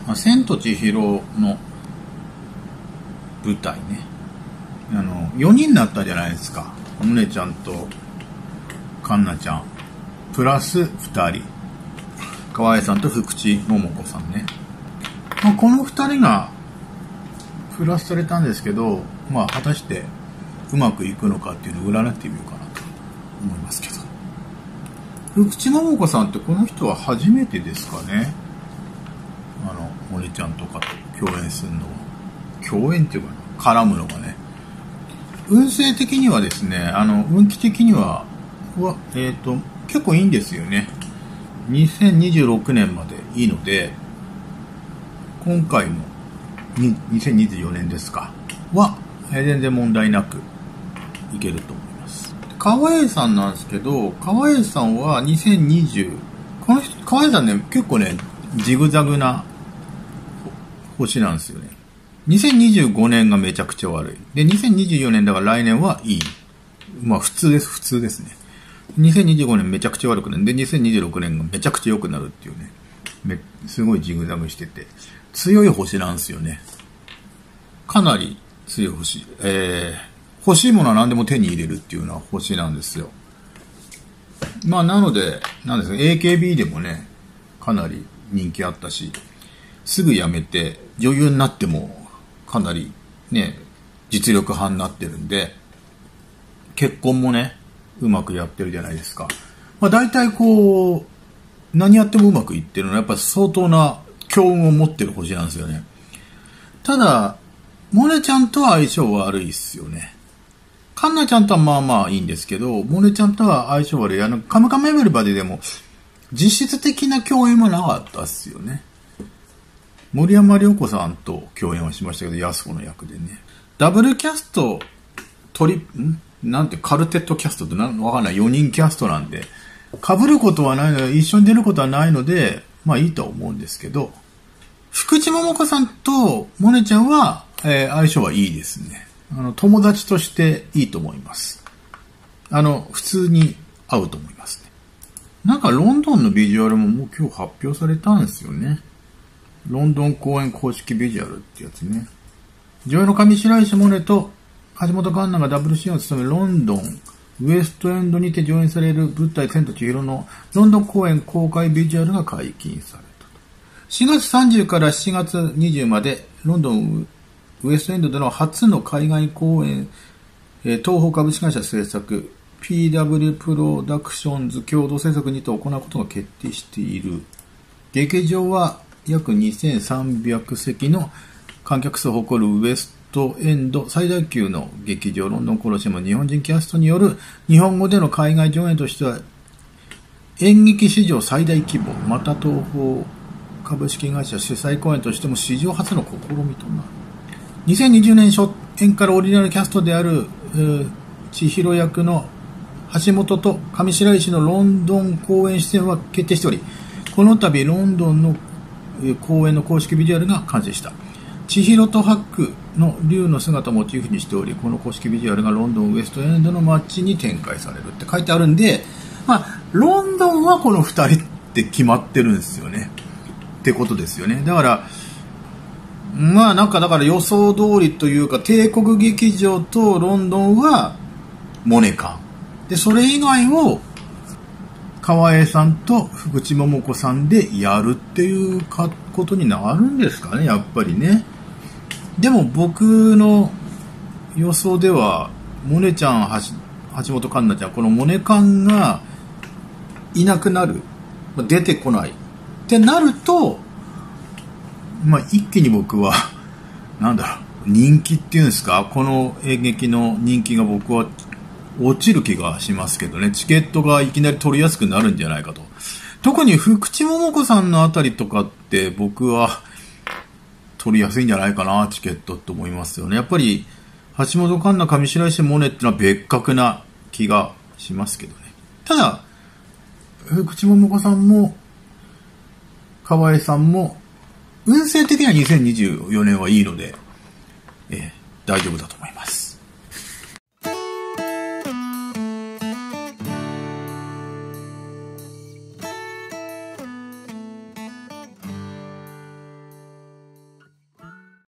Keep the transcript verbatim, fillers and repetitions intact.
まあ、千と千尋の舞台ね。あの、よにんになったじゃないですか。萌音ちゃんと環奈ちゃん。プラスふたり。河合さんと福地桃子さんね。まあ、このふたりがプラスされたんですけど、まあ、果たしてうまくいくのかっていうのを占ってみようかなと思いますけど。福地桃子さんってこの人は初めてですかね。あの、萌音ちゃんとかと共演するのは。共演っていうかな、絡むのがね。運勢的にはですね、あの、運気的には、はえっと、結構いいんですよね。にせんにじゅうろくねんまでいいので、今回もにせんにじゅうよねんですかは、全然問題なくいけると思います。川栄さんなんですけど、川栄さんはにせんにじゅう、この人、川栄さんね、結構ね、ジグザグな星なんですよね。にせんにじゅうごねんがめちゃくちゃ悪い。で、にせんにじゅうよねんだから来年はいい。まあ普通です、普通ですね。にせんにじゅうごねんめちゃくちゃ悪くなる。で、にせんにじゅうろくねんがめちゃくちゃ良くなるっていうね。め、すごいジグザグしてて。強い星なんですよね。かなり強い星。えー、欲しいものは何でも手に入れるっていうような星なんですよ。まあなので、なんですか、エーケービー でもね、かなり人気あったし、すぐ辞めて女優になってもかなりね、実力派になってるんで、結婚もね、うまくやってるじゃないですか。まあ大体こう、何やってもうまくいってるのはやっぱ相当な強運を持ってる星なんですよね。ただ、萌音ちゃんとは相性悪いっすよね。環奈ちゃんとはまあまあいいんですけど、萌音ちゃんとは相性悪い。あの、カムカムエヴリバディでも実質的な共演もなかったっすよね。森山良子さんと共演はしましたけど、安子の役でね。ダブルキャスト、トリ、んなんて、カルテットキャストってなんわかんない。よにんキャストなんで、被ることはないので、一緒に出ることはないので、まあいいと思うんですけど、福地桃子さんと萌音ちゃんは、えー、相性はいいですね。あの、友達としていいと思います。あの、普通に合うと思いますね。なんかロンドンのビジュアルももう今日発表されたんですよね。ロンドン公演公式ビジュアルってやつね。女優の上白石萌音と橋本環奈がダブル主演を務めるロンドンウエストエンドにて上演される舞台千と千尋のロンドン公演公開ビジュアルが解禁された。しがつさんじゅうからしちがつにじゅうまでロンドンウエストエンドでの初の海外公演、東宝株式会社制作 ピーダブリュー プロダクションズ共同制作にて行うことが決定している。劇場は約にせんさんびゃくせきの観客数を誇るウエストエンド最大級の劇場ロンドンコロシアム日本人キャストによる日本語での海外上演としては演劇史上最大規模、また東宝株式会社主催公演としても史上初の試みとなる。にせんにじゅうねん初演からオリジナルキャストである、えー、千尋役の橋本と上白石のロンドン公演出演は決定しており、この度ロンドンの公演の公式ビジュアルが完成した。千尋とハックの竜の姿をモチーフにしており、この公式ビジュアルがロンドンウエストエンドの街に展開されるって書いてあるんで、まあ、ロンドンはこの二人って決まってるんですよね。ってことですよね。だから、まあなんかだから予想通りというか、帝国劇場とロンドンはモネカン。で、それ以外を川栄さんと福地桃子さんでやるっていうかことになるんですかね、やっぱりね。でも僕の予想では、モネちゃん、橋本環奈ちゃん、このモネカンがいなくなる、出てこないってなると、まあ一気に僕は、なんだろう、人気っていうんですか、この演劇の人気が僕は落ちる気がしますけどね。チケットがいきなり取りやすくなるんじゃないかと。特に福地桃子さんのあたりとかって僕は取りやすいんじゃないかな、チケットって思いますよね。やっぱり橋本環奈、上白石萌音っていうのは別格な気がしますけどね。ただ、福地桃子さんも川栄さんも運勢的にはにせんにじゅうよねんはいいので、えー、大丈夫だと思います。